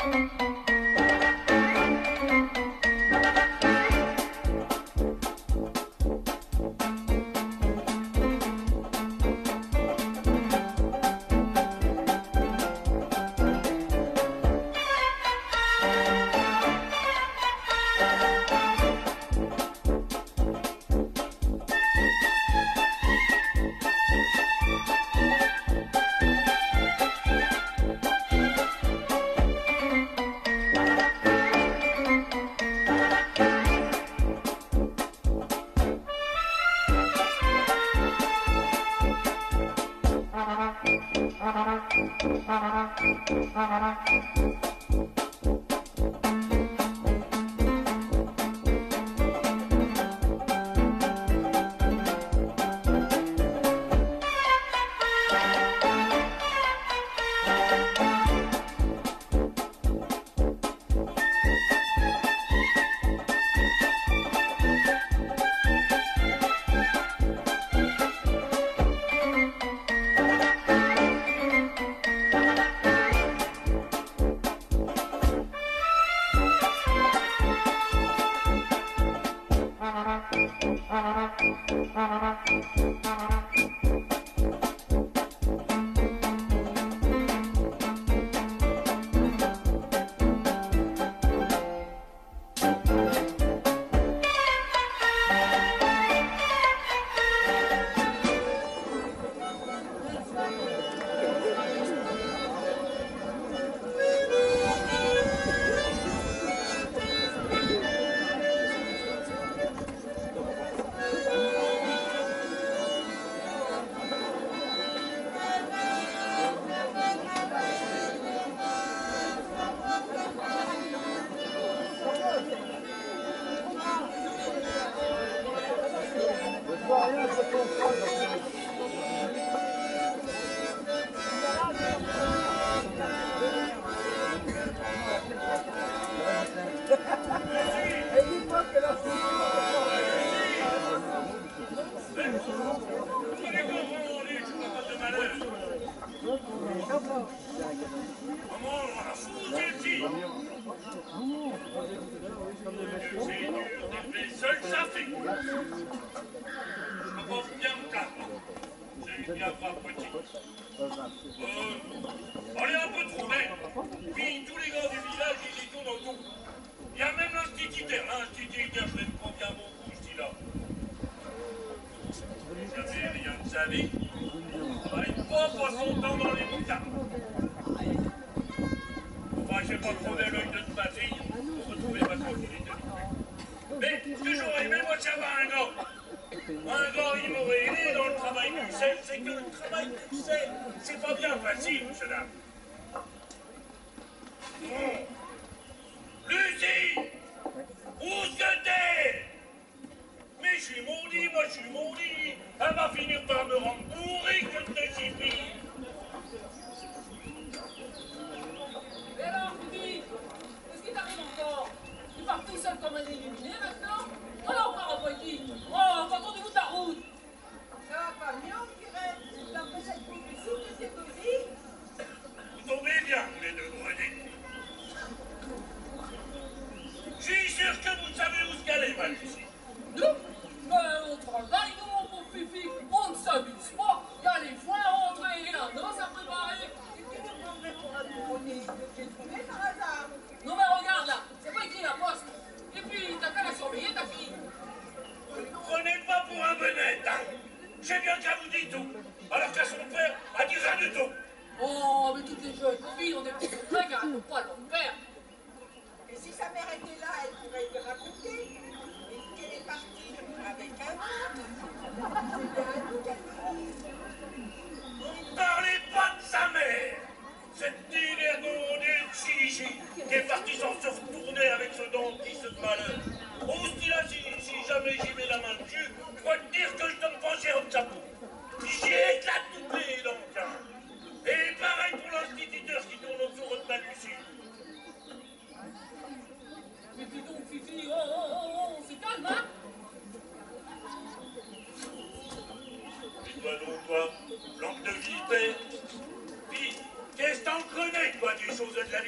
Toi, planque de vie, père. Puis, qu'est-ce que t'en connais, toi, des choses de la vie?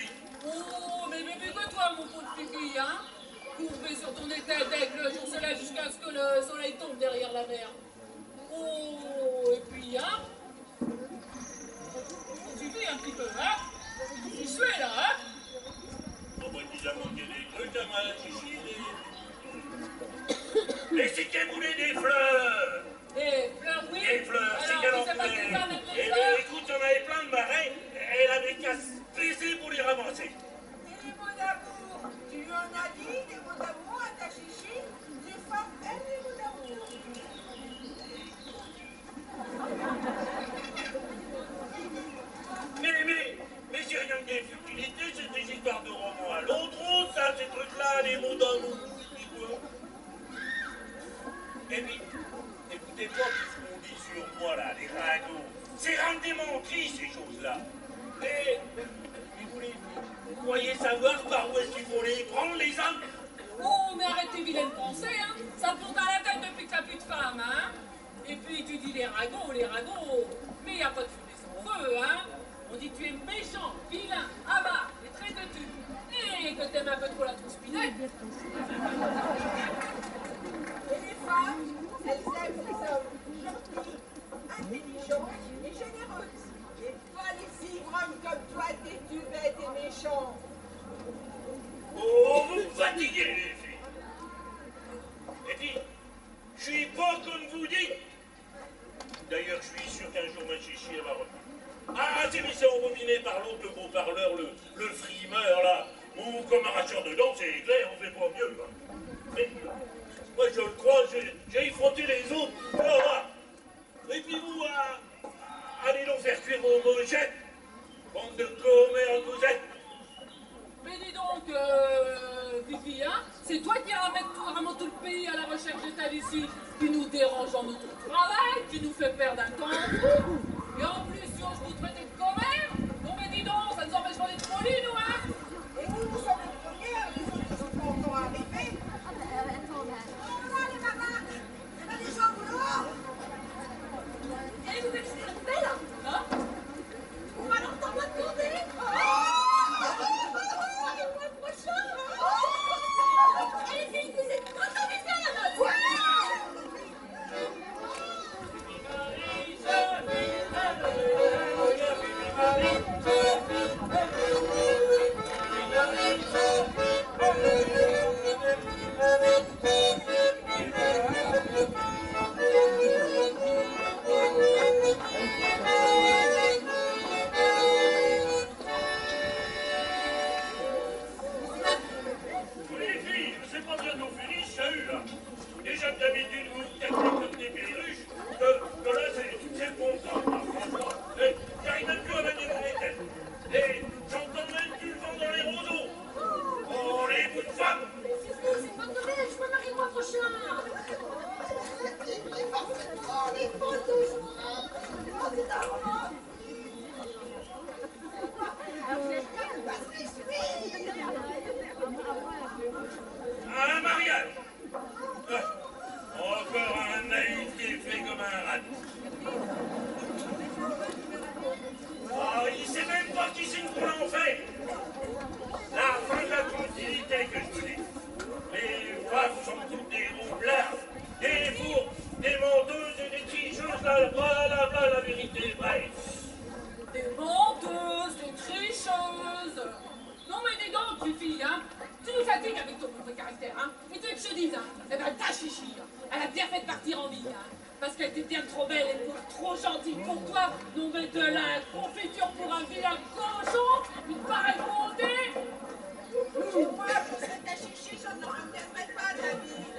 Oh, mais que toi, mon pauvre Fifi, hein? Courbé sur ton étal d'aigle, jour cela jusqu'à ce que le soleil tombe derrière la mer. Oh, et puis, hein? Il suffit un petit peu, hein? Il suit là, hein? On m'a déjà manqué des trucs à ma chichi, les cités voulaient des fleurs! Des fleurs, oui? Des fleurs, c'est Alors, qu'elle tu en sais pas ce que voulait! ça avec les Eh fleurs? bien, écoute, j'en avais plein de marais, elle avait qu'à se baiser pour les ramasser. Et les mots d'amour, tu lui en as dit des mots d'amour à ta chichi? Les femmes aiment les mots d'amour. Mais j'ai rien que des futilités, c'est des histoires de romans à l'autre, ça, ces trucs-là, les mots d'amour, et puis, écoutez pas ce qu'on dit sur moi, là, les ragots. C'est rendre des menteries, ces choses-là. Et vous croyez savoir par où est-ce qu'il faut les prendre, les âmes? Oh, mais arrête tes vilaines pensées, hein? Ça te monte à la tête depuis que t'as plus de femme, hein? Et puis tu dis les ragots, mais il n'y a pas de fumée sans feu, hein? On dit que tu es méchant, vilain, avare, et très têtu, et que t'aimes un peu trop la trouspinette. Et les femmes, elles aiment les hommes gentils, intelligents et généreux. Et pas les ivrognes comme toi, têtu, bête et méchant. Oh, vous me fatiguez, les filles. Et puis, je suis pas comme vous dites. D'ailleurs, je suis sûr qu'un jour ma chichi, elle va revenir. Ah, c'est mis ça embobiné par l'autre, le beau parleur, le frimeur, là. Ou comme arracheur de dents, c'est clair, on fait pas mieux, là. Mais, moi, je le crois, j'ai effronté les autres. Voilà. Et puis vous, allez donc faire cuire vos mochettes. Bande de commères, vous êtes. Mais dis donc, Fifi, hein? C'est toi qui ramènes tout le pays à la recherche de ta Lucie, qui nous dérange dans notre travail, qui nous fait perdre un temps fou. Et en plus, si on se vous traiter de commère, non mais dis donc, ça nous empêche pas d'être polis, nous, hein? Et vous sommes les premières, les autres ne sont pas encore arrivés. Oh là, les mamans, il y a des gens au boulot. Et vous faites ce qu'on fait là? Hein? Ou alors t'en vas demander? Et les filles, vous êtes contents de faire la note? Les filles, c'est pas bientôt fini, chahut, là. Déjà que d'habitude, vous vous cachez comme des perruches, que là, c'est le bon temps, là, franchement. Et j'arrive même plus à manier mon tête. Et j'entends même plus le vent dans les roseaux. Oh, les bouts de femmes! C'est pas dommage, je me marie le mois prochain. Oh, les photos. Oh, c'est un roman. Un mariage! Encore un naïf qui est fait comme un rat. Oh, il sait même pas qui signe pour l'en faire. La fin de la tranquillité que je vous dis. Les femmes sont toutes des roublards, des fourbes, des menteuses et des tricheuses, là, la vérité, bref. Des menteuses, des tricheuses. Non mais dis donc, Fifi, hein? Tu nous fatigues avec ton mauvais caractère, hein? Et tu veux que je te dise, hein? Eh ben, ta chichi, hein, elle a bien fait de partir en ville, hein? Parce qu'elle était bien trop belle et trop gentille pour toi. Non mais de la confiture pour un vilain cochon, il te paraît fondé. Et moi, je serais ta chichi, je ne reviendrai pas de la ville.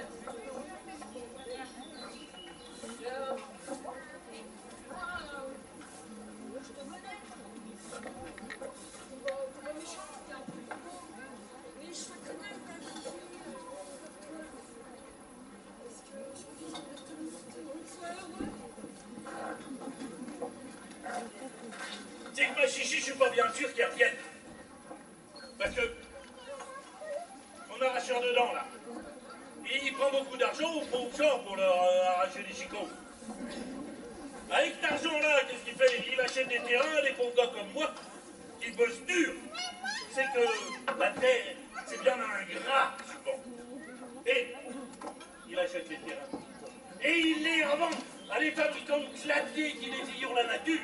C'est que ma chichi, je suis pas bien sûr qu'elle revienne. Parce que mon arracheur de dents, là, il prend beaucoup d'argent au pauvres pour leur arracher les chicots. Avec cet argent-là, qu'est-ce qu'il fait? Il achète des terrains à des pauvres gars comme moi, qui bossent dur. c'est que la terre, c'est bien ingrat, souvent. Et il achète les terrains. Et il les revend à des fabricants de claviers qui défigurent la nature.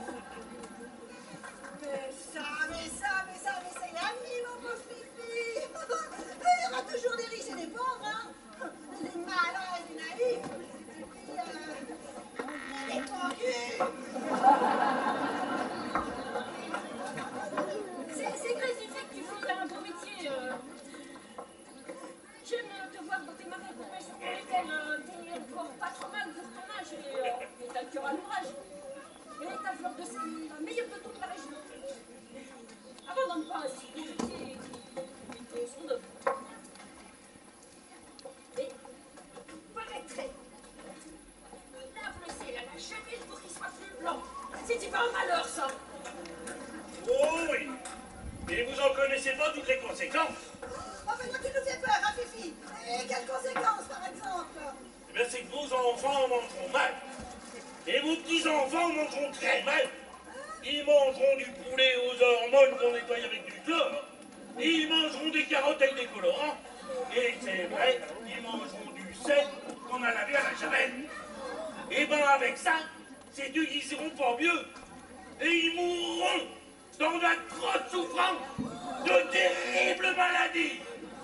Mais ça, c'est la vie, mon pauvre Fifi. Il y aura toujours des riches et des pauvres, hein. Des malins et des naïfs. Et puis, des pendus. C'est vrai, c'est fait que tu fais un beau métier. J'aime te voir dans tes marées courir sur ton étel. T'es encore pas trop mal pour ton âge et t'as le cœur à l'ouvrage. Et t'as le fleur de ski, la meilleure de toute la région. Abandonne pas ce métier qui est son œuvre. Et paraîtrait, lave le ciel, elle n'a jamais le beau qui soit plus blanc. C'est pas un malheur, ça. Oh oui. Et vous en connaissez pas toutes les conséquences. Enfin, toi, tu nous fais peur, hein, Fifi. Et quelles conséquences, par exemple? Eh bien, c'est que vos enfants mangeront mal. Et vos petits-enfants mangeront très mal. Ils mangeront du poulet aux hormones qu'on nettoie avec du chlore. Et ils mangeront des carottes avec des colorants. Et c'est vrai, ils mangeront du sel qu'on a lavé à la javel. Et ben avec ça, ces deux qui seront pas mieux. Et ils mourront dans d'atroces souffrances, de terribles maladies.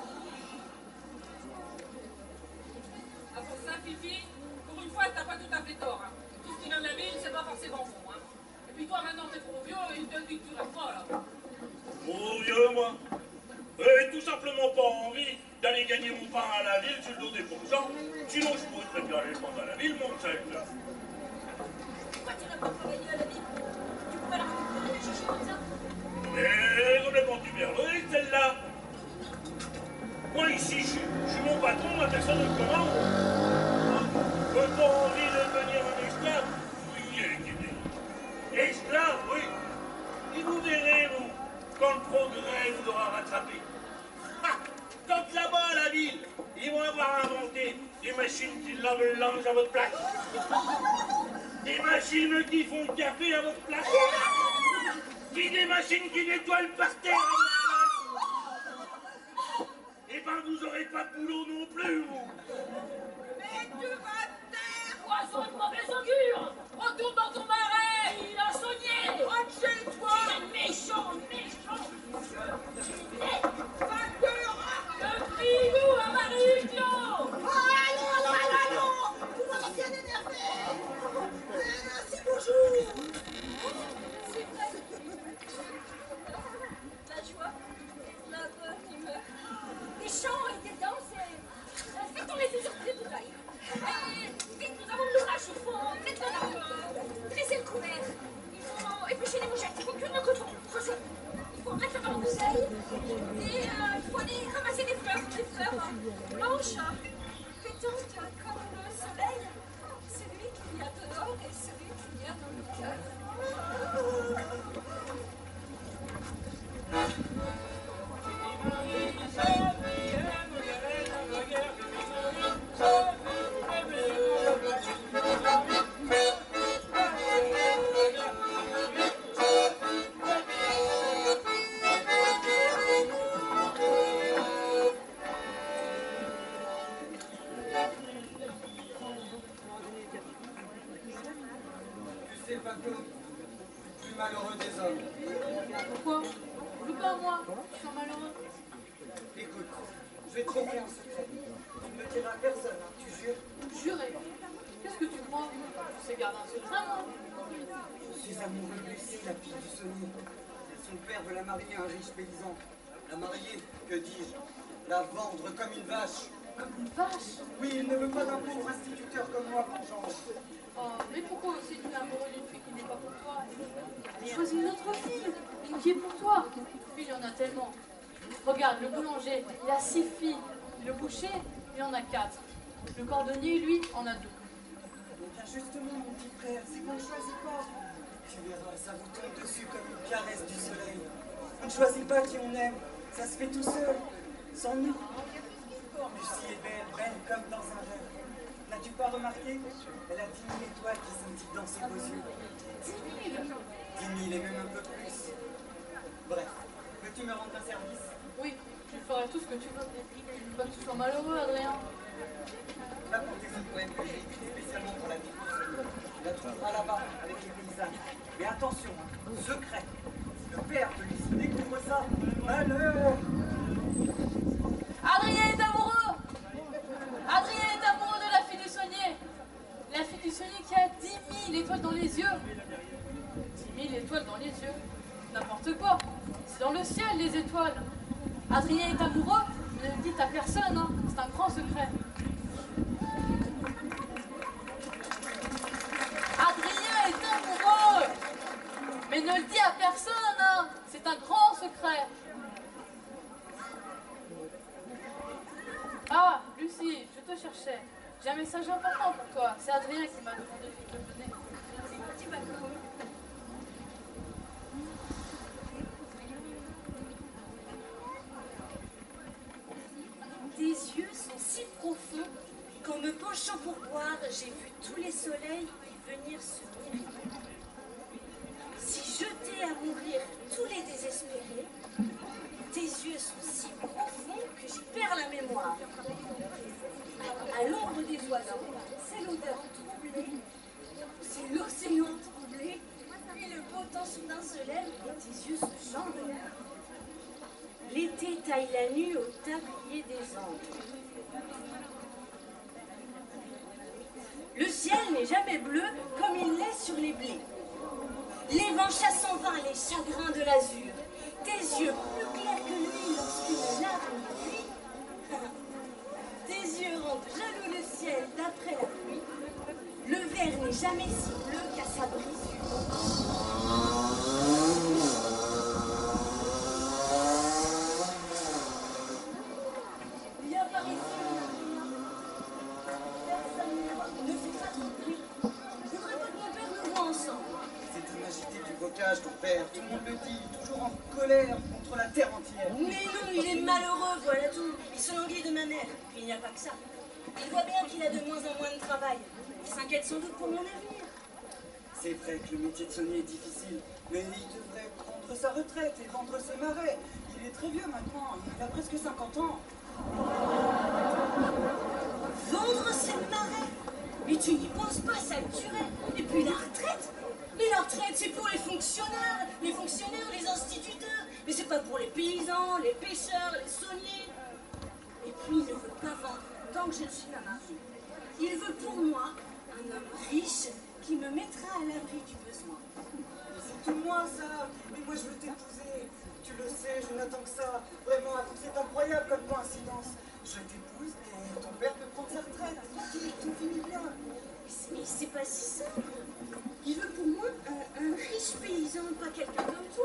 Ah, pour ça, Fifi, pour une fois, t'as pas tout à fait tort. Hein. Tout ce qui vient de la ville, c'est pas forcément bon. Hein. Et puis toi, maintenant, t'es trop vieux et il te dit que tu restes pas, là. Trop vieux, moi. Et tout simplement pas envie d'aller gagner mon pain à la ville sur le dos des paysans. Sinon, je pourrais très bien aller le prendre à la ville, mon sel. Pourquoi tu n'as pas travaillé à la ville? Tu peux pas la récupérer, la chichi comme ça? Mais complètement tuberleuse, celle-là. Moi, ici, je suis mon patron, ma personne de commande. Je n'ai pas envie de devenir un esclave. Oui, esclave, oui. Et vous verrez, vous, quand le progrès vous aura rattrapé. Ah, quand là-bas, à la ville, ils vont avoir inventé des machines qui lavent le linge à votre place. Des machines qui font le café à votre place. Puis des machines qui nettoient le parterre à votre place. Eh ben, vous aurez pas de boulot non plus, vous. Mais tu vas te taire. Poisson de mauvaise augure! Retourne dans ton marais! Il a sogné! Rentre chez toi. Tu es méchant, méchant! Va te rendre. Le filou à Marie-Claude! Oh, allons. Vous m'avez bien énervé. Merci, bonjour. C'est vrai. La joie, la peur qui meurt. Des chants et des danses. Faites-on les yeux sur les bouteilles. Vite, nous avons l'ouvrage. Il faut mettre le nappe, dresser le couvert. Il faut éplucher les mouchettes. Il faut cuire le coton. Il faut mettre dans la bouteille. Et il faut aller ramasser des fleurs blanches, pétantes comme le soleil. Celui qu'il y a dehors et celui qu'il y a dans le cœur. Tu sais, Paco, le plus malheureux des hommes. Pourquoi? Dis pas à moi, tu sens malheureux. Écoute, je vais te confier un secret. Tu ne le diras à personne, hein, tu jures? Juré. Qu'est-ce que tu crois? Je sais garder un secret, moi. Je suis amoureux de Lucie, la fille du Saunier. Son père veut la marier à un riche paysan. La marier, que dis-je? La vendre comme une vache. Comme une vache. Oui, il ne veut pas d'un pauvre instituteur comme moi, mon genre. Oh, mais pourquoi aussi tu es amoureux d'une fille qui n'est pas pour toi? Choisis une autre fille, une qui est pour toi. Puis il y en a tellement. Regarde, le boulanger, il a 6 filles. Le boucher, il en a 4. Le cordonnier, lui, en a 2. Eh bien justement, mon petit frère, c'est qu'on ne choisit pas. Tu verras, ça vous tombe dessus comme une caresse du soleil. On ne choisit pas qui on aime, ça se fait tout seul, sans nous. Lucie est belle, belle comme dans un rêve. N'as-tu pas remarqué? Elle a 10 000 étoiles qui scintillent dans ses beaux yeux. 10 000. 10 000 et même un peu plus. Bref, le Veux-tu me rendre un service? Oui, je ferai tout ce que tu veux. Pas que tu sois malheureux, Adrien. Va compter ce poème que j'ai écrit spécialement pour la vie de Sonia. Tu la trouveras là-bas, avec les paysages. Mais attention, hein, secret. Si le père de Lucie découvre ça, malheur! Adrien est amoureux. Adrien est amoureux de la fille du saunier. La fille du saunier qui a 10 000 étoiles dans les yeux. 10 000 étoiles dans les yeux. N'importe quoi. C'est dans le ciel, les étoiles. Adrien est amoureux. Ne le dites à personne, hein. C'est un grand secret. Adrien est amoureux. Mais ne le dis à personne, hein. C'est un grand secret. Ah, Lucie, je te cherchais. J'ai un message important pour toi. C'est Adrien qui m'a demandé de te le donner. Merci, petit Paco. Tes yeux sont si profonds qu'en me penchant pour boire, j'ai vu tous les soleils y venir se mourir. Si jetés à mourir tous les désespérés, tes yeux sont si profonds que j'y perds la mémoire. À l'ombre des oiseaux, c'est l'odeur troublée, c'est l'océan troublé, et le beau temps soudain se lève et tes yeux se jambent. L'été taille la nuit au tablier des Andes. Le ciel n'est jamais bleu comme il l'est sur les blés. Les vents chassent en vain les chagrins de l'azur. Tes yeux plus clairs que lui lorsqu'une larme fuit. Tes yeux rendent jaloux le ciel d'après la pluie. Le verre n'est jamais si bleu qu'à sa brisure. Viens par ici, personne ne fait pas trop de bruit. Je voudrais pas que mon père nous voit ensemble. C'est un agité du bocage, ton père. Tout le monde le dit, toujours en colère contre la terre entière. Mais non, il est malheureux, voilà tout. Il se languit de ma mère. Puis il n'y a pas que ça. Il voit bien qu'il a de moins en moins de travail. Il s'inquiète sans doute pour mon avenir. C'est vrai que le métier de saunier est difficile, mais il devrait prendre sa retraite et vendre ses marais. Il est très vieux maintenant, il a presque 50 ans. Vendre ses marais? Mais tu n'y penses pas, ça le tuerait. Et puis la retraite? Mais la retraite, c'est pour les fonctionnaires, les instituteurs. Mais c'est pas pour les paysans, les pêcheurs, les sauniers. Et puis il ne veut pas vendre tant que je ne suis pas mariée. Il veut pour moi un homme riche qui me mettra à l'abri du besoin. C'est tout moi ça, mais moi je veux t'épouser. Tu le sais, je n'attends que ça. Vraiment, c'est incroyable comme coïncidence. Je t'épouse et ton père peut prendre sa retraite. Tout finit bien. Mais c'est pas si simple. Il veut pour moi un riche paysan, pas quelqu'un comme toi.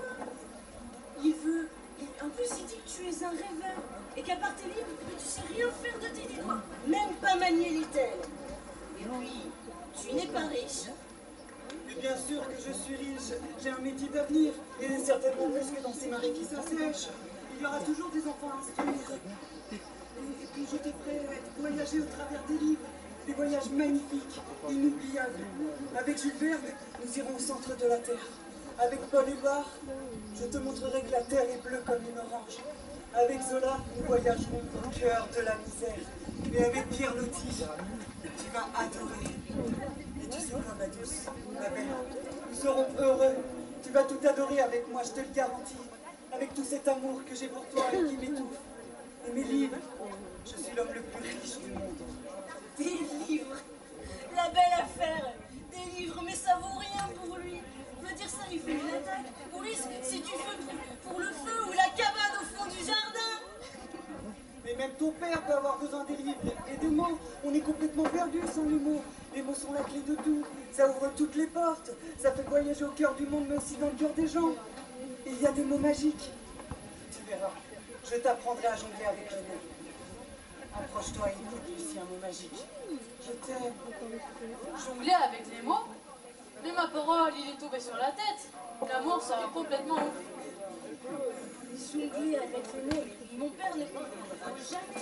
En plus, il dit que tu es un rêveur et qu'à part tes livres, tu sais rien faire de tes doigts, même pas manier les tels. Et puis, tu n'es pas riche. Mais bien sûr que je suis riche. J'ai un métier d'avenir et certainement plus que dans ces marais qui s'assèchent. Il y aura toujours des enfants à instruire. Et puis je te ferai voyager au travers des livres. Des voyages magnifiques, inoubliables. Avec Jules Verne, nous irons au centre de la Terre. Avec Paul Éluard, je te montrerai que la Terre est bleue comme une orange. Avec Zola, nous voyagerons au cœur de la misère. Et avec Pierre Loti, tu vas adorer. Et tu sais quoi, ma douce, ma belle, nous serons heureux. Tu vas tout adorer avec moi, je te le garantis. Avec tout cet amour que j'ai pour toi et qui m'étouffe. Et mes livres, je suis l'homme le plus riche du monde. Des livres, la belle affaire. Des livres, mais ça vaut rien pour lui. Je veux dire ça, il fait une attaque. Pour lui, c'est du feu pour le feu ou la cabane au fond du jardin. Mais même ton père peut avoir besoin des livres et des mots. On est complètement perdu sans les mots. Les mots sont la clé de tout. Ça ouvre toutes les portes. Ça fait voyager au cœur du monde, mais aussi dans le cœur des gens. Et il y a des mots magiques. Tu verras. Je t'apprendrai à jongler avec les mots. Approche-toi et écoute ici un mot magique. Je t'aime. Jongler avec les mots? Mais ma parole, il est tombé sur la tête. L'amour, ça va complètement ouf. Jongler avec les mots, mon père ne comprendra jamais.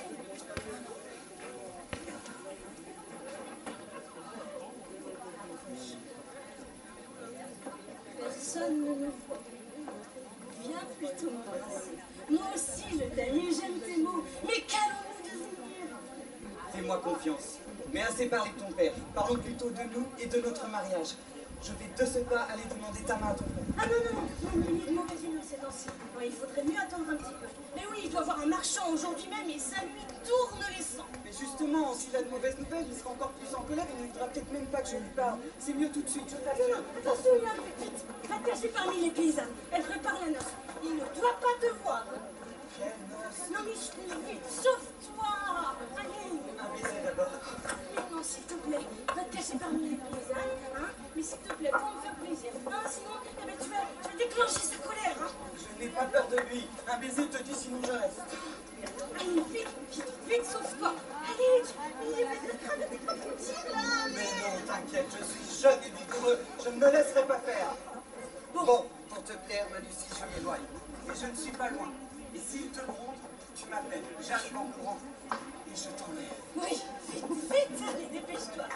Personne ne nous voit. Viens plutôt m'embrasser. Moi aussi, je t'aime et j'aime tes mots. Mais qu'allons-nous devenir? Fais-moi confiance. Mais assez parlé de ton père. Parlons plutôt de nous et de notre mariage. Je vais de ce pas aller demander ta main à ton père. Ah non, non, non, non, il est de mauvaise humeur ces temps-ci. Non, il faudrait mieux attendre un petit peu. Mais oui, il doit voir un marchand aujourd'hui même et ça lui tourne les sangs. Mais justement, s'il a de mauvaises nouvelles, il sera encore plus en colère et ne voudra peut-être même pas que je lui parle. C'est mieux tout de suite, je t'assure. Attention, là, petite, va te cacher parmi les paysannes. Elle prépare la noce. Il ne doit pas te voir. Quelle noce. Non, mais vite, sauve-toi. Allez. Un baiser d'abord. Non, s'il te plaît, va te cacher parmi les paysannes, hein. Mais s'il te plaît, pour me faire plaisir. Hein, sinon, eh ben, tu vas déclencher sa colère, hein. Je n'ai pas peur de lui. Un baiser te dit sinon je reste. Allez, vite, vite, vite, sauve-toi. Allez, il est peut-être en train de t'écraser là. Mais non, t'inquiète, je suis jeune et vigoureux. Je ne me laisserai pas faire. Bon, pour te plaire, ma Lucie, je m'éloigne. Mais je ne suis pas loin. Et s'il te gronde, tu m'appelles. J'arrive en courant. Et je t'enlève. Oui, vite, vite, allez, dépêche-toi.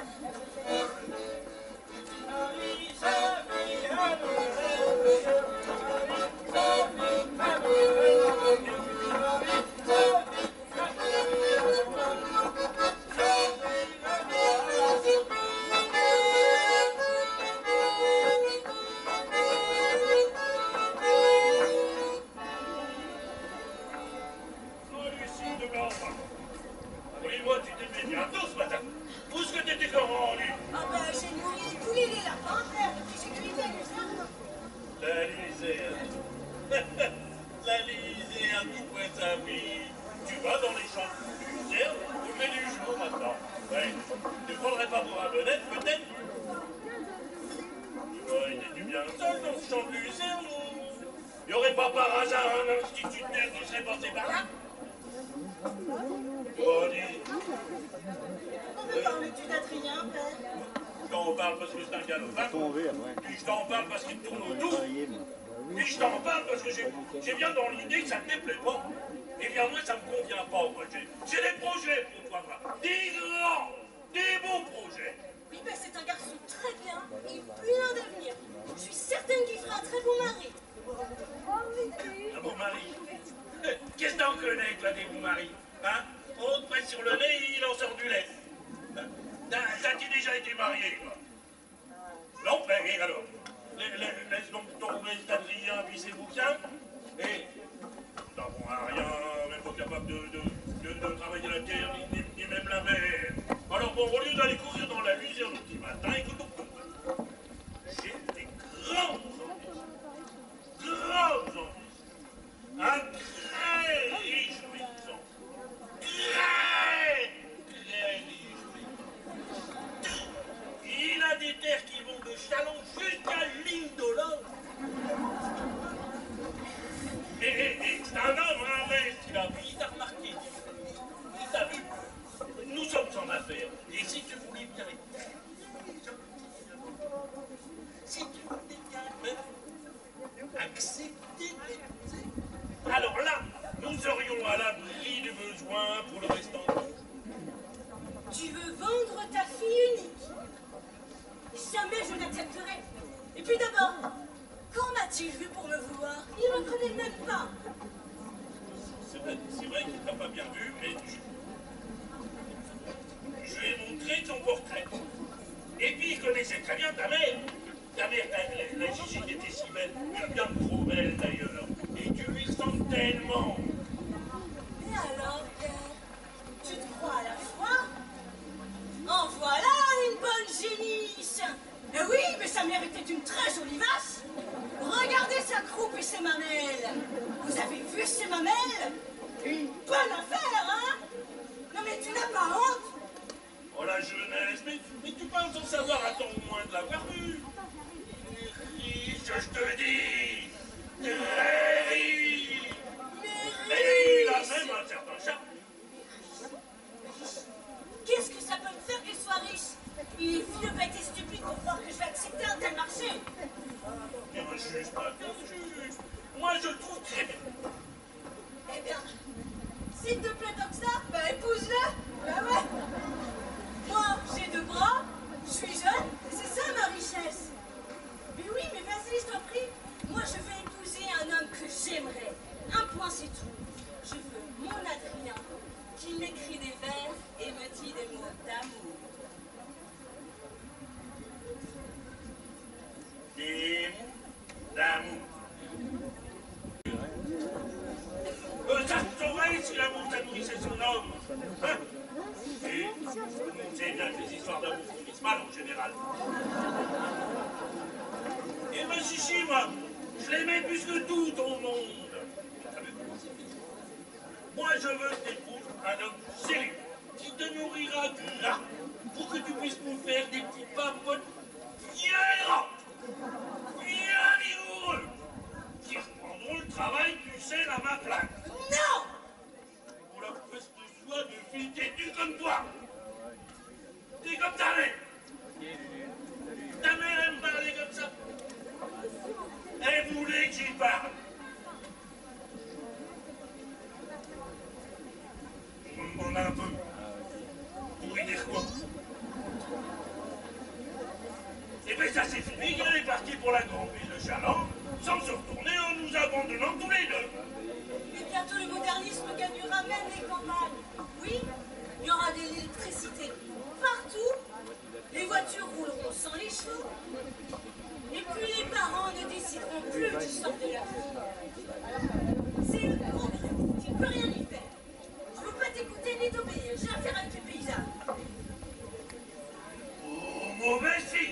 Oui, moi, tu t'es fait bientôt ce matin. Où est-ce que t'étais comment rendu? Ah ben, j'ai nourri les poulets et les lapins, père, et puis j'ai cuisiné les jardins. La luzerne. La luzerne, dites-moi ça, oui. Tu vas dans les champs de luzerne, tu fais du jour maintenant. Ouais. Tu prendrais pas pour un vedette, peut-être? Étais-tu bien seul dans ce champ de luzerne ou... Y aurait pas par hasard un instituteur qui serait passé par là? Oh, dis. Pourquoi parles-tu d'Adrien, père? Je t'en parle parce que c'est un galopin. Puis je t'en parle parce qu'il tourne autour. Puis je t'en parle parce que j'ai bien dans l'idée que ça ne te plaît pas. Eh bien, moi, ça me convient pas, moi. J'ai des projets pour toi, là. Des grands, des beaux projets. Oui, ben, c'est un garçon très bien et plein d'avenir. Je suis certaine qu'il fera un très bon mari. Un bon mari. Qu'est-ce que t'en connais, toi, des bons maris? Hein? On te presse sur le nez, il en sort du lait. T'as-tu déjà été marié, toi? Non, ben, et alors? Laisse donc tomber cet Adrien puis ses bouquins. Et t'en à rien, même pas capable de travailler la terre, ni même la mer. Alors bon, au lieu d'aller courir dans la luzerne au petit matin, écoute donc, j'ai des grandes envies. Grandes envies. Un très riche paysan. Très riche paysan. Il a des terres qui vont de Chalon jusqu'à Lindolan. Et c'est un homme, un maître, il t'a remarqué. Il t'a vu. Nous sommes en affaires. Et si tu voulais bien si tu voulais bien accepter, alors là, nous serions à l'abri du besoin pour le restant de nous. Tu veux vendre ta fille unique? Jamais je n'accepterai. Et puis d'abord, quand m'a-t-il vu pour me vouloir? Il ne me connaît même pas. C'est vrai qu'il ne t'a pas bien vu, mais je lui ai montré ton portrait. Et puis il connaissait très bien ta mère. Ta mère, la Gigi qui était si belle, bien trop belle d'ailleurs. Et tu lui ressembles tellement. Et alors, père, tu te crois à la foi? En voilà une bonne génisse! Eh oui, mais sa mère était une très jolie vache! Regardez sa croupe et ses mamelles! Vous avez vu ses mamelles? Une bonne affaire, hein? Non mais tu n'as pas honte? Oh la jeunesse, mais tu penses en savoir à ton moins de l'avoir vu. Riche, je te dis! Très riche! Et il a même un certain charme. Qu'est-ce que ça peut me faire qu'il soit riche? Il est vieux, bête et stupide pour croire que je vais accepter un tel marché. Ne me juge pas, ne me juge. Moi, je le trouve très bien. Eh bien, s'il te plaît comme ça, bah épouse-le. Bah ouais. Moi, j'ai 2 bras, je suis jeune, c'est ça ma richesse. Mais oui, mais vas-y, je t'en prie. Moi, je vais épouser un homme que j'aimerais. qui c'est son homme. Hein? Et tout le monde sait bien que les histoires d'amour finissent mal en général. Et ma chichi, moi, je l'aimais plus que tout au monde. Moi, je veux que t'épouses un homme sérieux, qui te nourrira gras, pour que tu puisses nous faire des petites papotes bien grandes, bien vigoureux, qui reprendront le travail du sel à ma place. Non! Pour la peste soit de fille têtue comme toi. T'es comme ta mère. Ta mère aime parler comme ça. Elle voulait que j'y parle. On me demande un peu. Pour y dire quoi? Et bien ça c'est fini, elle est partie pour la grande ville de Chaland, sans se retourner en nous abandonnant tous les deux. Et bientôt le modernisme gagnera même les campagnes. Oui, il y aura de l'électricité partout. Les voitures rouleront sans les chevaux. Et puis les parents ne décideront plus du sort de leur fille. C'est le progrès. Tu ne peux rien y faire. Je ne veux pas t'écouter ni t'obéir. J'ai affaire avec les paysans. Oh, mauvais signe.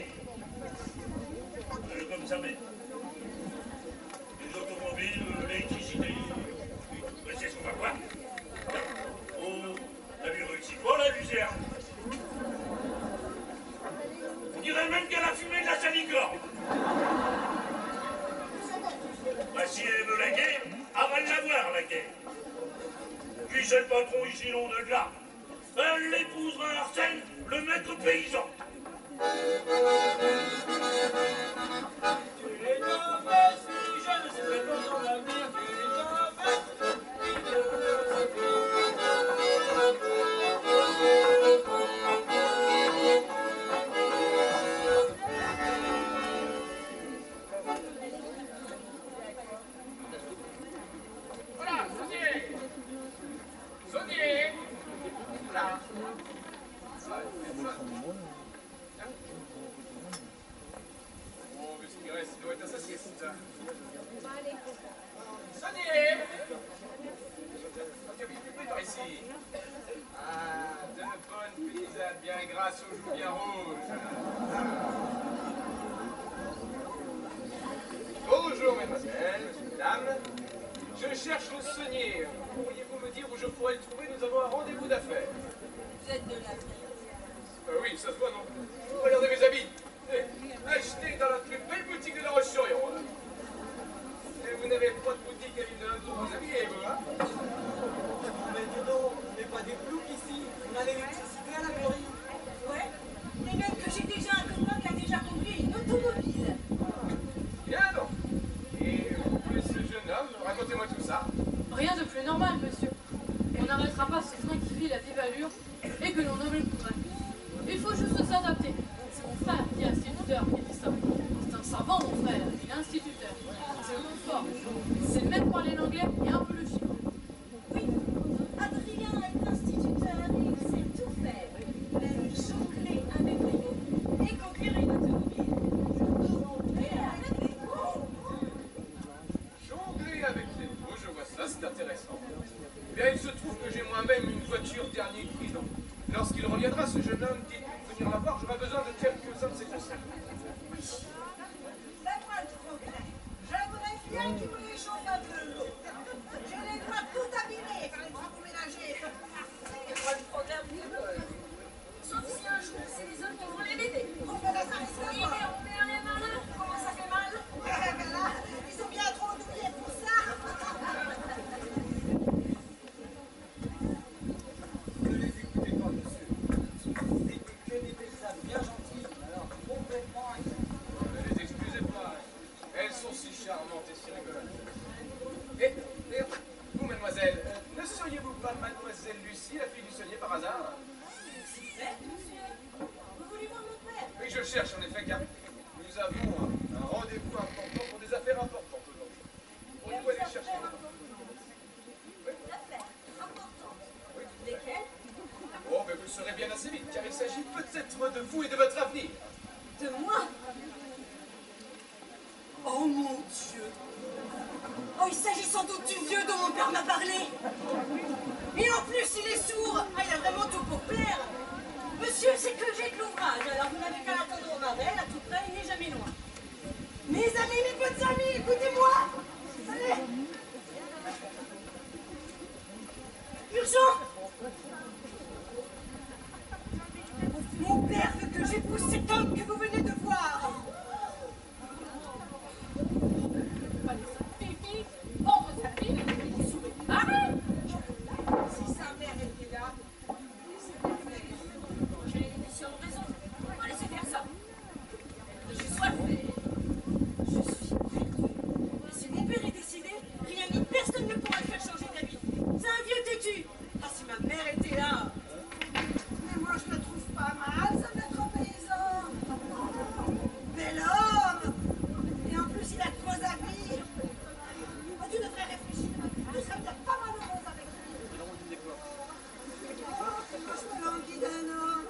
Comme ça, mais les automobiles, l'électricité, c'est ce qu'on va voir. Oh, t'as vu le Mexico, la luzerne? On dirait même qu'elle a fumé de la salicorne. Bah, si elle veut la guerre, elle va l'avoir, la guerre. Puis c'est le patron ici, long de là. Elle l'épousera Arsène, le maître paysan. Tu es mauvaise fille, je ne sais pas ton avenir, tu es mauvaise Voilà, Saunier! Saunier! Voilà. Oh, mais ce qui reste, il doit être à sa sieste. Saunier! Tu es par ici. Ah, de bonnes paysannes bien grasses aux joues bien rouges. Bonjour, mesdemoiselles, mesdames. Je cherche le saunier. Pourriez-vous me dire où je pourrais le trouver? Nous avons un rendez-vous d'affaires. Vous êtes de l'avenir. Oui, ça se voit, non? Regardez mes habits. Achetés dans la plus belle boutique de La Roche-sur-Yon. Et vous n'avez pas de boutique à Villeneuve pour vous habiller, vous, hein? Mais dis donc, on n'est pas des ploucs ici. On a l'électricité à la mairie. Ouais, mais même que j'ai déjà un copain qui a déjà conduit une automobile. Bien, donc. Et où est ce jeune homme? Racontez-moi tout ça. Rien de plus normal, monsieur. On n'arrêtera pas ce train qui vit la vive allure et que l'on nomme le progrès. Il faut juste s'adapter. C'est mon frère qui est instituteur qui dit ça. C'est un savant, mon frère. Il est instituteur. C'est le mot fort. C'est même parler l'anglais et un peu le chinois. Oui, Adrien est instituteur et il sait tout faire. Même jongler avec les mots et conduire une automobile. Jongler avec les mots. Jongler avec les mots, je vois ça, c'est intéressant. Eh bien, il se trouve que j'ai moi-même une voiture dernier cri. Donc, lorsqu'il reviendra, ce jeune homme dit de venir la voir, j'aurai besoin de quelques-uns de ses conseils. Oui, fais-moi le progrès. J'aimerais bien qu'il me réchauffe un peu l'eau. J'ai les doigts tout abîmés par les travaux ménagers. Fais-moi le progrès un petit peu. Sauf si un jour, c'est les hommes qui vont les bébés. On fait la sarisse Oui, là-bas. mais on perd les malins. Comment ça fait mal? Ben là, ils sont bien trop douillés pour ça. Ne les écoutez pas, monsieur. C'est que des paysannes bien gentilles, alors complètement Ne les excusez pas. Elles sont si charmantes et si rigolotes. Et vous, mademoiselle, ne seriez-vous pas mademoiselle Lucie, la fille du saunier, par hasard? Mais, monsieur, vous voulez voir mon père? Oui, je cherche en effet, car nous avons un rendez-vous important pour des affaires importantes aujourd'hui. Pourriez-vous aller chercher? L'affaire importante. Lesquelles? Oh, mais vous le saurez bien assez vite, car il s'agit peut-être de vous et de votre avenir. De moi? Oh mon Dieu! Oh, il s'agit sans doute du vieux dont mon père m'a parlé! Et en plus, urgent. Mon père veut que j'épouse cet homme que vous venez de voir. Fifi, vendre sa fille, pour sauver le mari. Si sa mère était là, laissez-la faire. J'ai l'émission en raison. On va laisser faire ça. Que je sois fait. Je suis perdue. Et si mon père est décidé, rien ni personne ne pourra le faire changer d'avis. C'est un vieux têtu. Ah, si ma mère était là. Mais moi, je le trouve pas mal, ça d'être un paysan. Bel homme. Et en plus, il a 3 habits. Ah, tu devrais réfléchir. Tu serais peut-être pas malheureuse avec lui. Oh, moi, je me languis d'un homme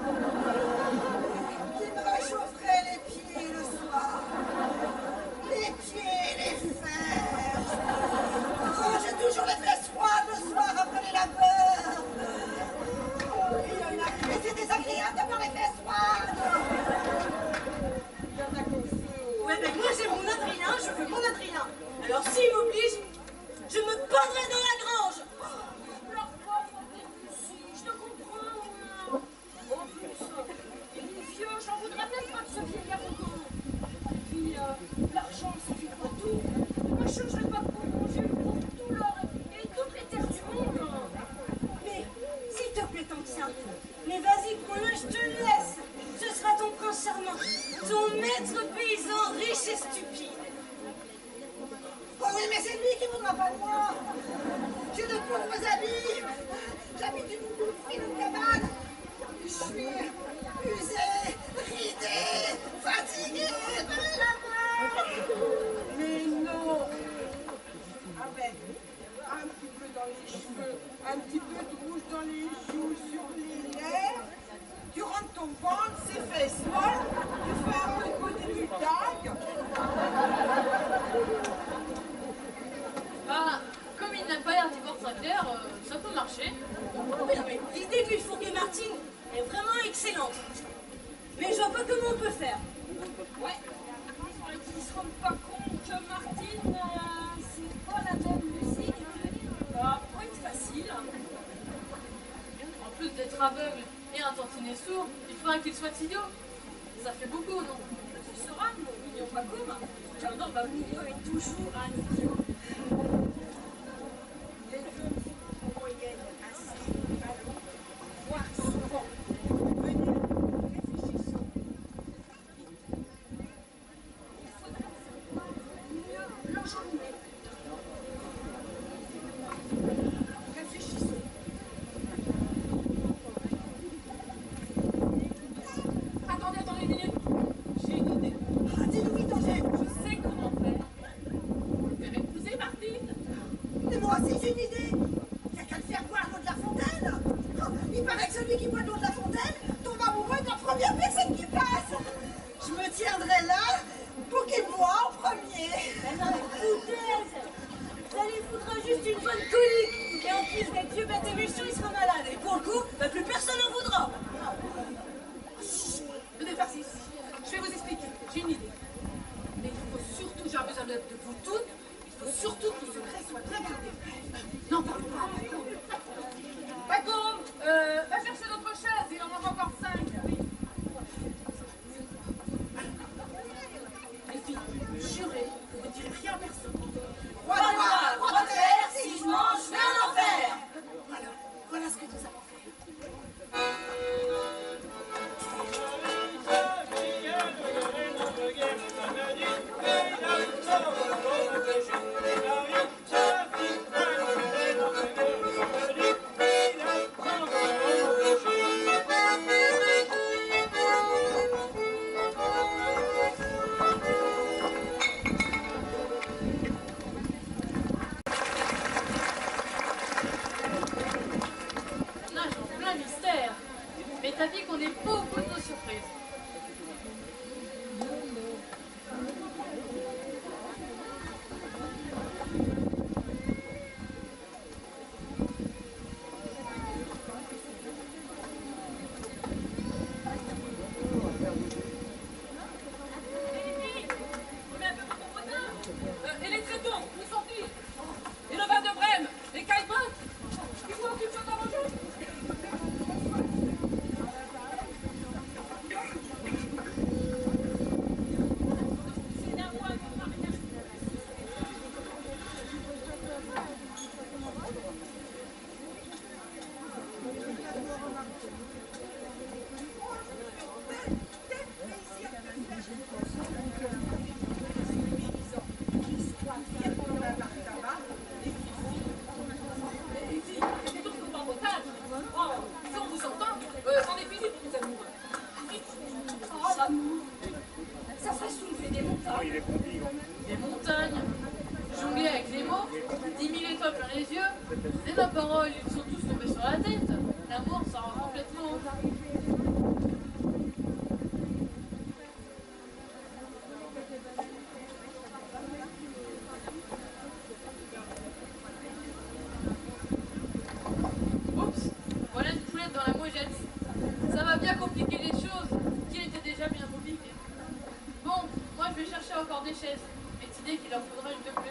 qui me réchaufferait les pieds le soir. Les pieds, les fesses. Oh, j'ai toujours les fesses froides le soir après les labeurs. Oh, il y en a qui c'est désagréable d'avoir les fesses froides. Il y en a qu'on fait. Ouais, mais moi j'ai mon Adrien, je veux mon Adrien. Alors s'il m'oblige, je me pendrai dans la grange. Alors, pauvre si, je te comprends, moi. En plus, il est vieux, j'en voudrais peut-être pas de ce vieillard encore. Puis, l'argent, ça fait pas tout. Moi, je changerais pas pour manger pour tout l'or et toutes les terres du monde. Mais s'il te plaît tant que ça, mais vas-y prends-le, je te laisse. Ce sera ton prince charmant, ton maître paysan riche et stupide. Oh oui, mais c'est lui qui voudra pas de moi. J'ai de pauvres habits. J'habite une fine cabane. Je suis usée, ridée, fatiguée par la mer. Mais non. Avec un petit peu dans les cheveux, un petit peu de rouge dans les joues, sur les lèvres. Tu rentres ton ventre, c'est fesses molles. Tu fais un peu de côté du tag. Bah, comme il n'a pas l'air d'y voir très clair, ça peut marcher. Oui, non, mais l'idée de lui fourguer Martine est vraiment excellente. Mais je vois pas comment on peut faire. Ouais. Ils se rendent pas compte que Martine, c'est pas la même Lucie. Ça va pas être facile. En plus d'être aveugle et un tantinet sourd, il faudra qu'il soit idiot. Ça fait beaucoup, non? Tu sauras, mon mignon Pacoum, car dans ma milieu est toujours un idiot. Les jeunes sont en moyenne assez ballons, voire souvent. Venez, réfléchissons. Il faudrait mieux l'enjoliver. Réfléchissons. Attendez une minute. J'ai une idée. Ah, dis-nous vite, Angèle. Je sais comment faire. Vous devez épouser Martine. Mais moi aussi j'ai une idée. Il y a qu'à le faire boire l'eau de la fontaine. Oh, il paraît que celui qui boit de l'eau de la fontaine tombe amoureux de la première personne qui passe. Je me tiendrai là pour qu'il boit en premier. Mais non, mais foutaise. Ça lui foutra juste une bonne colique. Et en plus d'être vieux, bête et méchant, il sera malade. Et pour le coup, bah, plus personne n'en voudra. Vous devez faire ceci. Je vais vous expliquer. J'ai une idée. Mais il faut surtout, j'ai besoin de vous toutes, il faut surtout que le secret soit bien gardé. Non, pardon, pas. Paco, va chercher notre chaise, il en manque encore 5. Les filles, jurez que vous ne direz rien à personne. Voilà, refaire, si je mange, je vais en enfer. Voilà ce que nous avons fait. Nage en plein mystère. Mais t'as dit qu'on est beaucoup de surprises. Et les traitons, où sont-ils? Et le vin de Brême, les caillebottes, il faut occuper Et ma parole, ils sont tous tombés sur la tête. L'amour, ça rend complètement. Oups, voilà une poulette dans la mouillette. Ça va bien compliquer les choses, qui étaient déjà bien compliquées. Bon, moi je vais chercher encore des chaises. Cette idée qu'il en faudra une de plus.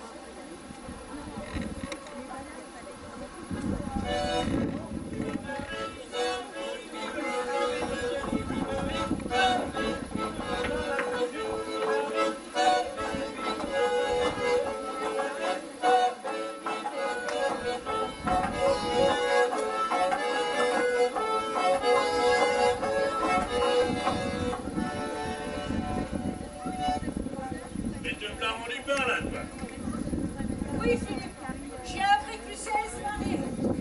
Mais te me l'as rendu pas, là, toi. Oui, Philippe, j'ai appris que Lucien se marier.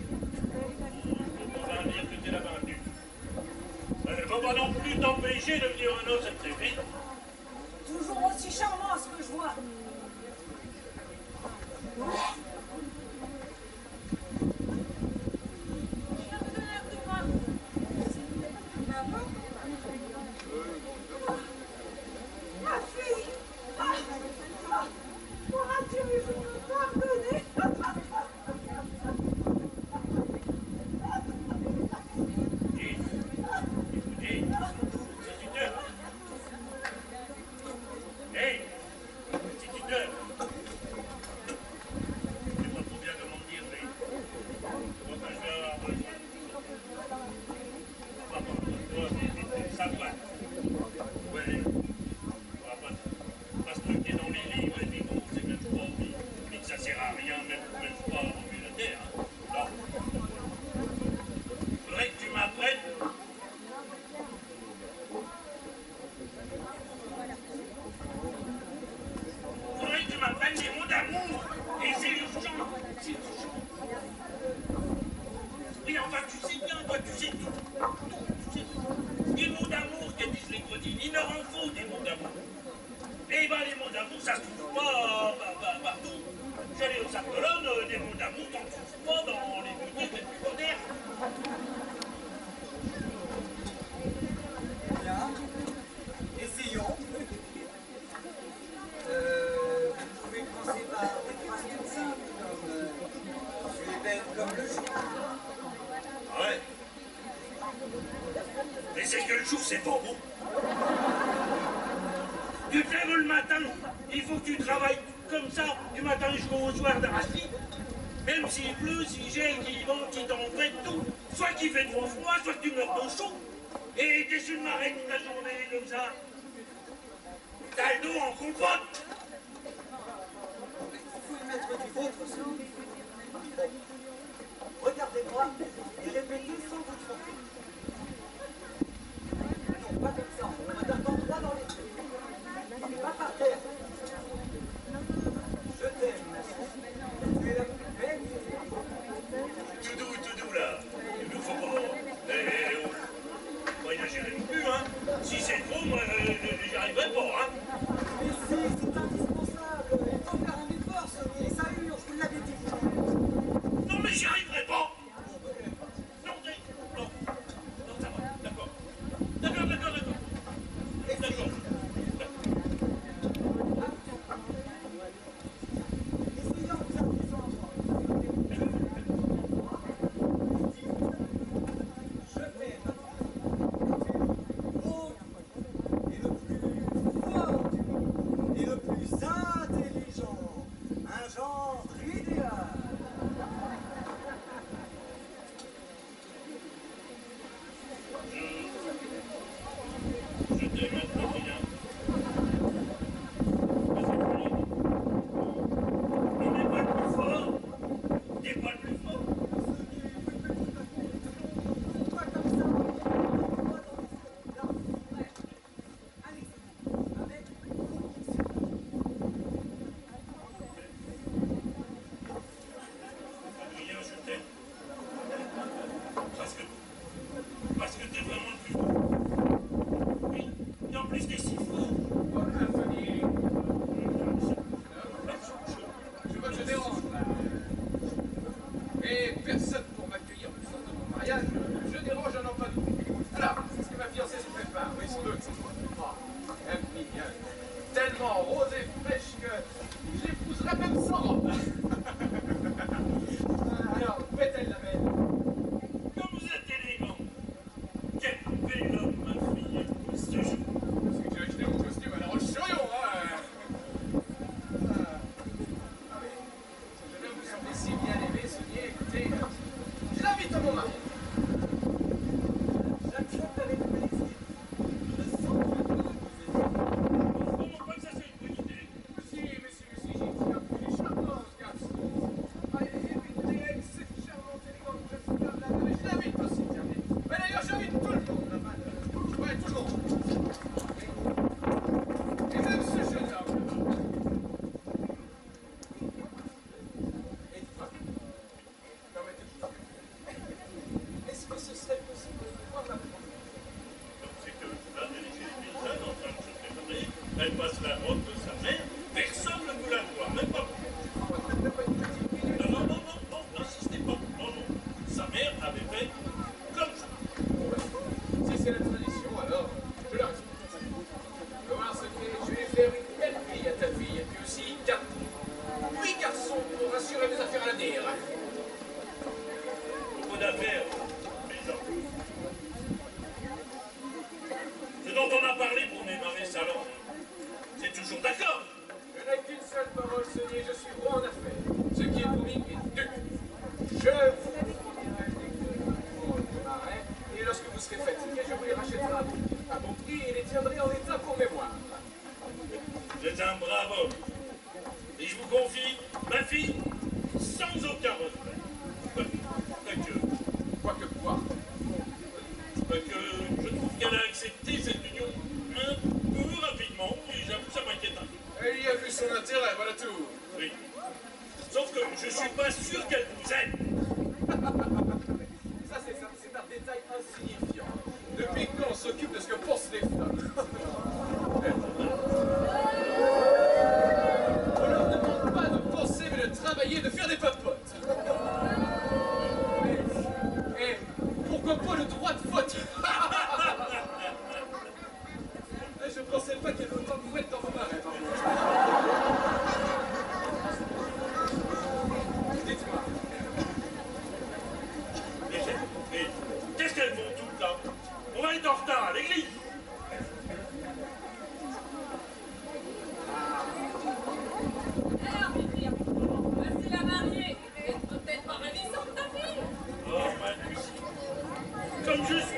On va dire que t'es la battue. Faut pas non plus t'empêcher de venir aux noces très vite. Toujours aussi charmant à ce que je vois. Je viens te donner un coup de main. Maman? Ma fille! Pourras-tu me pardonner? Hey, instituteur. Je sais pas trop bien comment dire, mais moi, quand je vais avoir besoin de savoir. Ouais. Pas se truquer dans les livres et puis bon, c'est même pas envie. Et que ça sert à rien, même pas à remuer la terre. Non. Faudrait que tu m'apprennes. Faudrait que tu m'apprennes des mots d'amour. Et c'est urgent. C'est urgent. Et enfin, tu sais bien, toi, tu sais tout. Tu sais tout. Des mots d'amour que disent les codines. Il leur en faut des mots d'amour. Et ben, les mots d'amour, ça se trouve pas partout. J'allais au Saint-Colonne, des mots d'amour, t'en trouves pas dans les boutiques les plus modernes. Bien. Essayons. Vous pouvez commencer par des phrases toutes simples comme tu es belle comme le jour. Ah ouais. Mais c'est que le jour, c'est pas beau. Tu te lèves le matin, il faut que tu travailles comme ça, du matin jusqu'au soir d'arrache-pied. Même s'il pleut, s'il gèle, qu'il vente, qu'il t'embête, tout. Soit qu'il fait trop froid, soit que tu meurs de chaud. Et t'es sur une marée toute la journée comme ça. T'as le dos en compote. Il faut y mettre du vôtre aussi. Regardez-moi et répétez sans vous tromper. Non, pas comme ça, en regardant droit dans les yeux. Pas par terre. Je t'aime, ma fille. Tu es la plus belle fille. Tout doux, là. Il nous faut pas. Moi, il n'agirait non plus, hein. Si c'est trop, moi, j'y arriverai pas, hein. Mais si, c'est indispensable. Il faut faire un effort, Sonny. Ça hurle, je vous l'avais dit. Non, mais j'y arriverai pas. Non, ça va, d'accord. D'accord. Et personne pour m'accueillir le soir de mon mariage, je dérange à n'en pas douter. Alors, c'est ce que ma fiancée se prépare, oui, sans doute. Oh, elle me bien. Tellement rose et fraîche que j'épouserai même sans robe. Alors, où est-elle la belle? Comme vous êtes élégant. Quel bel homme, ma fille, ce jour. Parce que tu as acheté mon costume à la Roche-sur-Yon, hein? Ah oui, ce jeune homme vous semblez si bien aimé, Sonia, écoutez, je l'invite à mon mariage. J'accepte avec plaisir. Je sens que vous Je ne pas que ça soit une bonne idée. Si, j'ai dit un peu les charmants, ce garçon. Ah, écoutez, elle, c'est charmante, élégante, respectable, mais je l'invite aussi, tiens. Mais d'ailleurs, j'invite tout le monde, là-bas. Ouais, tout le monde. Et même ce jeune homme. Et toi, permettez-moi. Est-ce que ce serait possible de voir ma femme? Donc c'est que là, elle est chez les paysannes en train de se préparer. Elle passe la robe de sa mère. Personne ne vous la voit, même pas vous. Non, n'insistez pas. Non. Sa mère avait fait comme ça. Si c'est la tradition, alors je la respecte. Je vais voir ce qu'est. Je vais faire une belle fille à ta fille, et puis aussi 8 garçons pour assurer mes affaires à l'avenir. Beaucoup d'affaires, les gens. Ce dont on a parlé pour démarrer salon, c'est toujours d'accord. Je n'ai qu'une seule parole, Sonia, je suis roi en affaires. Ce qui est promis est dû. Je vous dirai dès que je démarrerai, et lorsque vous serez fatigué, je vous les rachèterai à bon prix et les tiendrai en état pour mémoire. Vous êtes un brave homme. Et je vous confie ma fille sans aucun regret. Quoique quoi? Quoique je trouve qu'elle a accepté cette union un peu rapidement, et j'avoue ça m'inquiète un peu. Elle y a vu son intérêt, voilà tout. Oui. Sauf que je suis pas sûr qu'elle vous aime. Ça, c'est un détail insignifiant. Depuis quand on s'occupe de ce que pensent les femmes? On leur demande pas de penser, mais de travailler, de faire des papotes. Et pourquoi pas le droit de vote? Je pensais pas qu'il y avait autant de mouettes dans vos marais, par contre. Dites-moi. Mais qu'est-ce qu'elles font toutes là? On va être en retard à l'église. Alors, Mimir, voici la mariée. Et peut-être pas ravissante, ta fille. Oh, ma Lucie. Comme je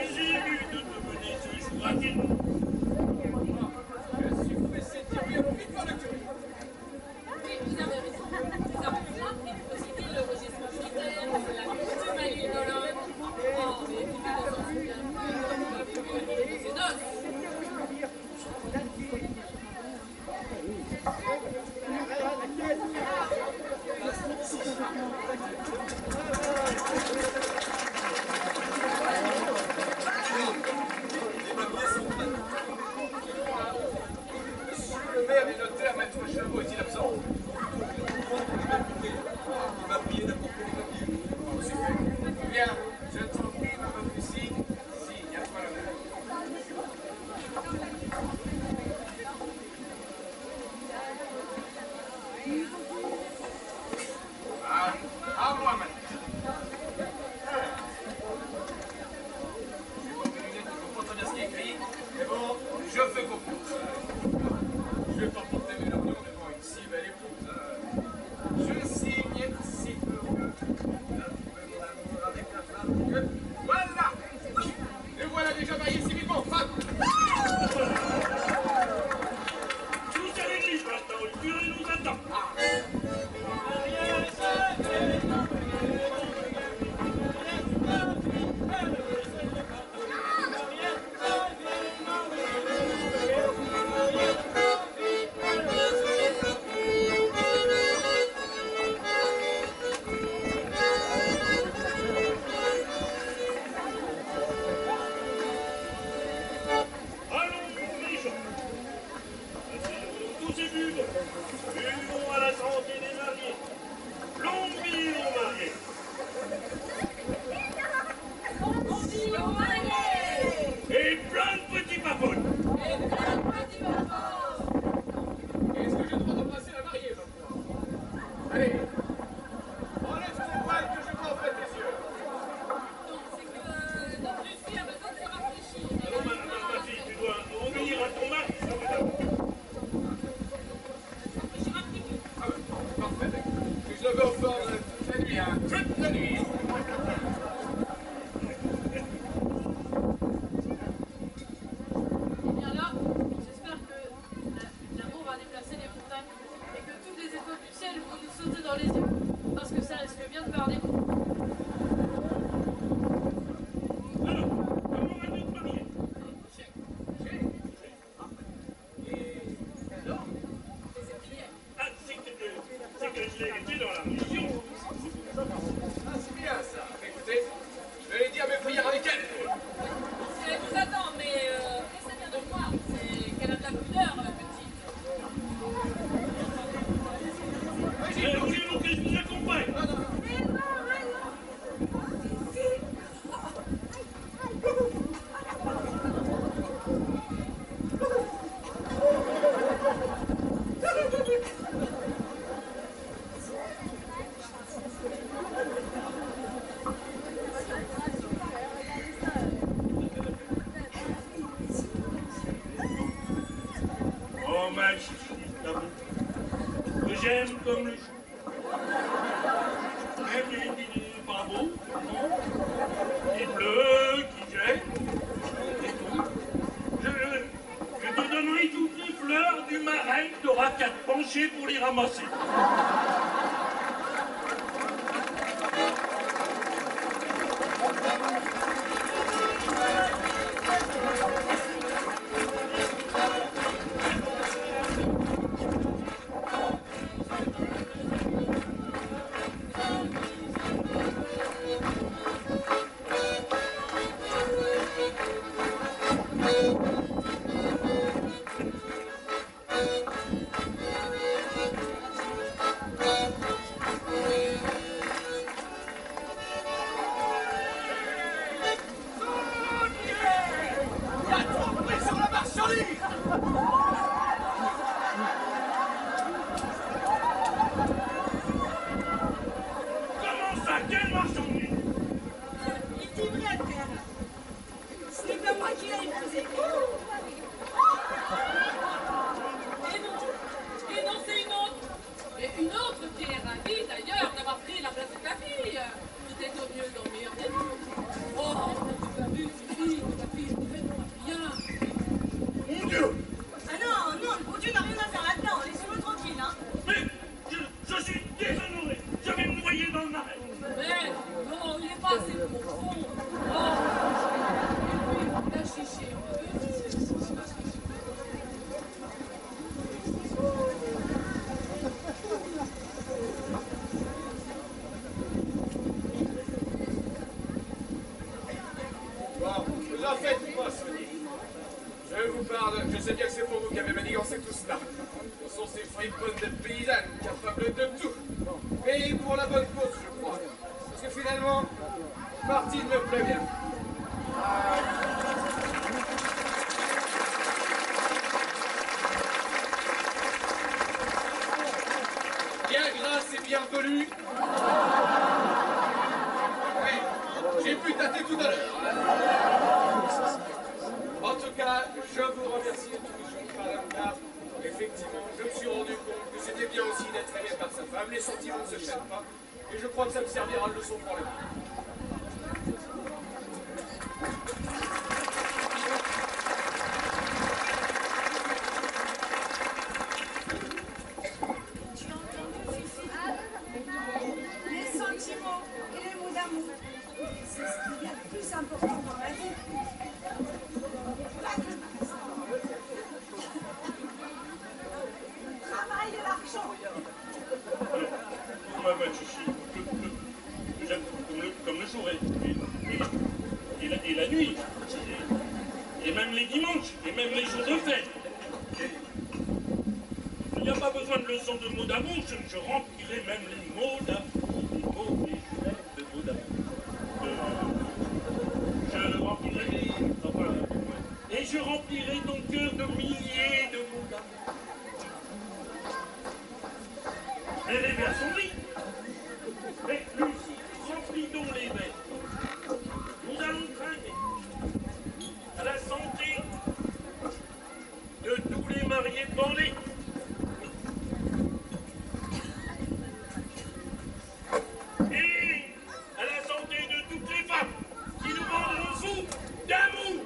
j'aime comme le chou. J'aime les dîners pas beaux, non, qui pleut, qui gèle, et tout. Je te donnerai toutes les fleurs du marais, t'auras qu'à te pencher pour les ramasser. Je sais bien que c'est pour vous qui avez manigancé tout cela. Ce sont ces friponnes de paysannes capables de tout. Mais pour la bonne cause, je crois. Parce que finalement, Martine me plaît bien. Bien grasse et bien velue. Oui, j'ai pu tâter tout à l'heure. En tout cas, je vous remercie tous, madame, car effectivement, je me suis rendu compte que c'était bien aussi d'être aimé par sa femme. Les sentiments ne se chaînent pas, et je crois que ça me servira de leçon pour le coup. Tu as entendu, Fifi? Les sentiments et les mots d'amour, c'est ce qu'il y a de plus important dans la vie. Travail et l'argent. Ma bonne chichi, j'aime comme le jour et la nuit, et même les dimanches, et même les jours de fête. Il n'y a pas besoin de leçon de mots d'amour, je remplirai même les mots d'amour, les mots de mots d'amour. Je remplirai les... Enfin, et je remplirai ton cœur de milliers de mots d'amour. Et les vers sont vides. Mais Lucie, remplis donc les verres. Nous allons trinquer à la santé de tous les mariés bornés. Et à la santé de toutes les femmes qui nous rendront fous d'amour.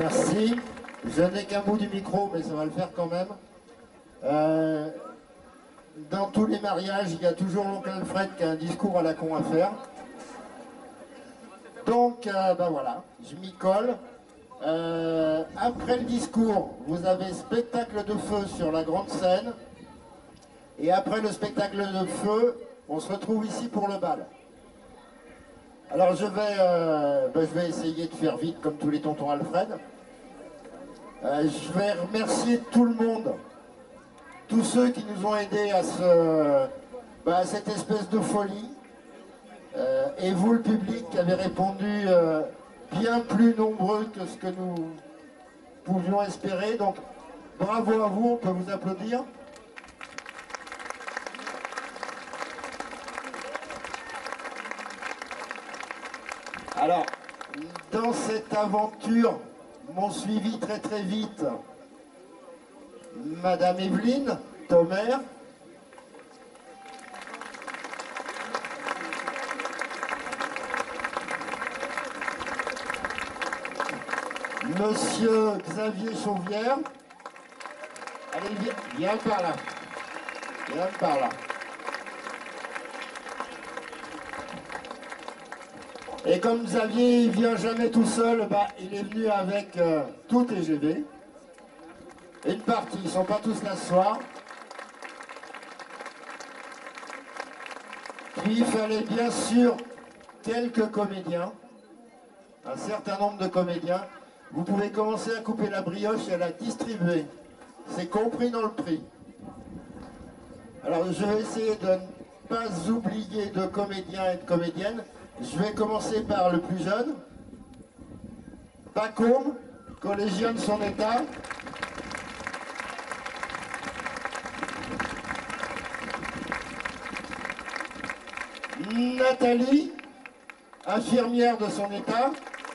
Merci. Je n'ai qu'un bout du micro, mais ça va le faire quand même. Dans tous les mariages, il y a toujours l'oncle Alfred qui a un discours à la con à faire. Donc, ben voilà, je m'y colle. Après le discours, vous avez spectacle de feu sur la grande scène. Et après le spectacle de feu, on se retrouve ici pour le bal. Alors je vais essayer de faire vite comme tous les tontons Alfred. Je vais remercier tout le monde, tous ceux qui nous ont aidés à cette espèce de folie. Et vous, le public, qui avez répondu bien plus nombreux que ce que nous pouvions espérer. Donc bravo à vous, on peut vous applaudir. Alors, dans cette aventure, m'ont suivi très très vite Madame Evelyne Thomer, Monsieur Xavier Chauvière. Allez, viens par là. Viens par là. Et comme Xavier, il vient jamais tout seul, il est venu avec tout TGV. Une partie, ils ne sont pas tous là ce soir. Puis il fallait bien sûr quelques comédiens, un certain nombre de comédiens. Vous pouvez commencer à couper la brioche et à la distribuer. C'est compris dans le prix. Alors je vais essayer de ne pas oublier de comédiens et de comédiennes. Je vais commencer par le plus jeune, Pacôme, collégien de son état. Nathalie, infirmière de son état.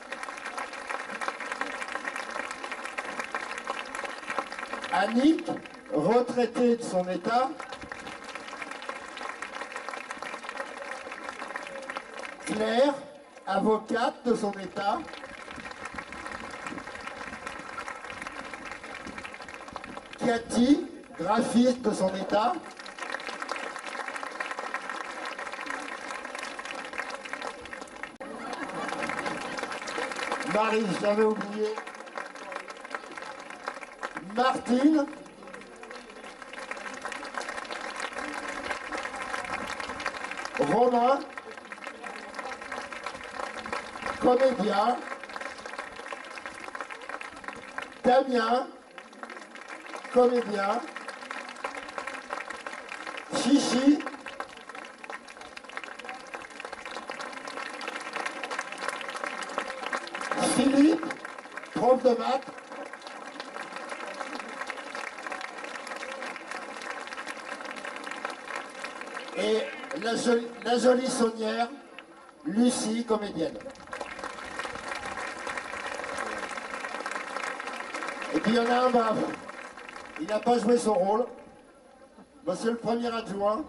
Annick, retraitée de son état. Claire, avocate de son état. Cathy, graphiste de son état. Marie, je l'avais oublié. Martine. Romain. Comédien. Damien. Comédien. Chichi. Philippe, prof de maths. Et la jolie saunière, Lucie, comédienne. Et puis il y en a un brave. Il n'a pas joué son rôle. Monsieur le premier adjoint.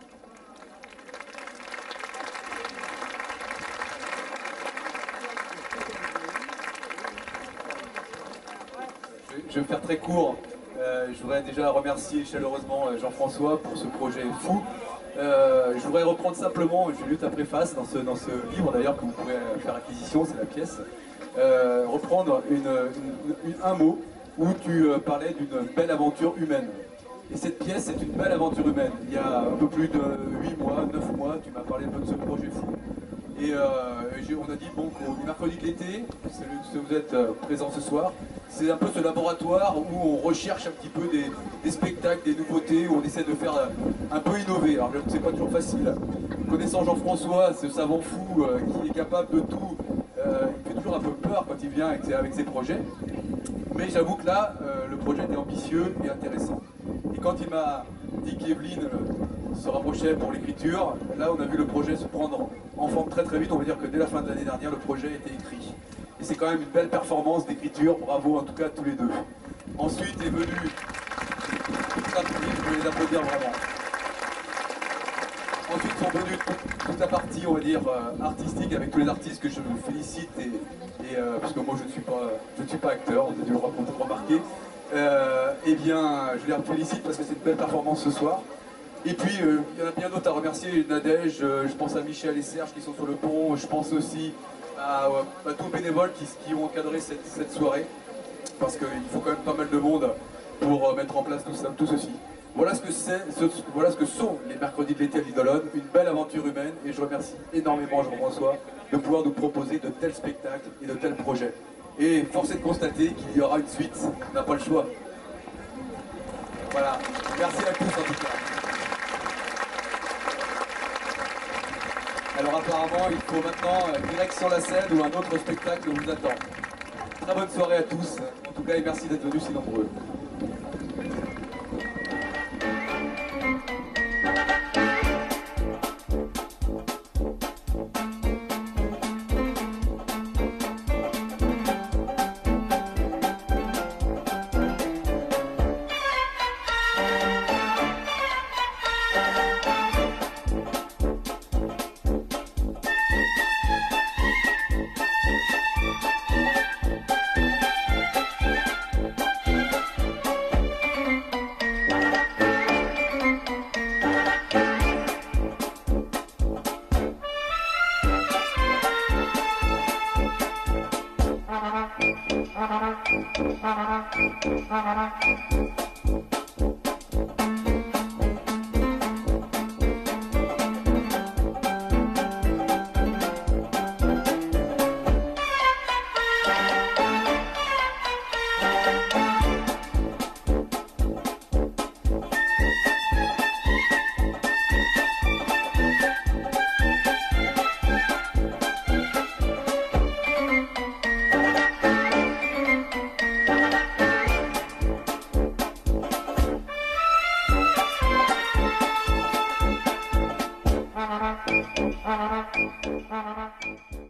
Je vais faire très court. Je voudrais déjà remercier chaleureusement Jean-François pour ce projet fou. Je voudrais reprendre simplement, j'ai lu ta préface dans ce livre d'ailleurs que vous pouvez faire acquisition, c'est la pièce. Reprendre un mot où tu parlais d'une belle aventure humaine. Et cette pièce, c'est une belle aventure humaine. Il y a un peu plus de 8 mois, 9 mois, tu m'as parlé un peu de ce projet fou. Et on a dit, bon, qu'au mercredi de l'été, c'est vous êtes présents ce soir, c'est un peu ce laboratoire où on recherche un petit peu des spectacles, des nouveautés, où on essaie de faire un peu innover. Alors j'avoue que c'est pas toujours facile. Connaissant Jean-François, ce savant fou qui est capable de tout, il fait toujours un peu peur quand il vient avec ses projets. Mais j'avoue que là, le projet était ambitieux et intéressant. Et quand il m'a dit qu'Evelyne se rapprochait pour l'écriture, là on a vu le projet se prendre en forme très très vite. On va dire que dès la fin de l'année dernière, le projet était écrit. Et c'est quand même une belle performance d'écriture, bravo en tout cas à tous les deux. Ensuite est venu, je vais les applaudir vraiment. Ensuite sont venus toute la partie, on va dire, artistique, avec tous les artistes que je félicite, parce que moi je ne suis pas acteur, vous avez dû le remarquer. Eh bien, je les félicite parce que c'est une belle performance ce soir. Et puis, il y en a bien d'autres à remercier, Nadège, je pense à Michel et Serge qui sont sur le pont, je pense aussi à tous les bénévoles qui ont encadré cette soirée, parce qu'il faut quand même pas mal de monde pour mettre en place tout ceci. Voilà ce que sont les mercredis de l'été à l'Idolone, une belle aventure humaine, et je remercie énormément Jean-François de pouvoir nous proposer de tels spectacles et de tels projets. Et force est de constater qu'il y aura une suite, on n'a pas le choix. Voilà, merci à tous en tout cas. Alors apparemment, il faut maintenant direction la scène où un autre spectacle vous attend. Très bonne soirée à tous, en tout cas, et merci d'être venus si nombreux. Thank you.